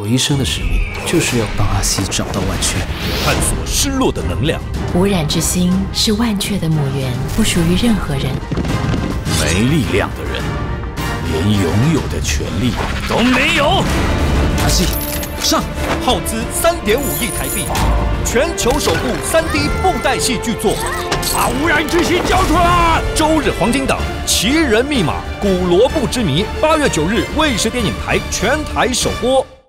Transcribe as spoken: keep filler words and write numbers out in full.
我一生的使命就是要帮阿西找到万雀， 探索失落的能量。 无染之心是万雀的母源，不属于任何人。 没力量的人，连拥有的权利都没有。 阿西，上！ 耗资三点五亿台币，全球首部三 D 布袋戏剧作， 把无染之心交出来！ 周日黄金档《奇人密码：古罗布之谜》，八月九日卫视电影台全台首播。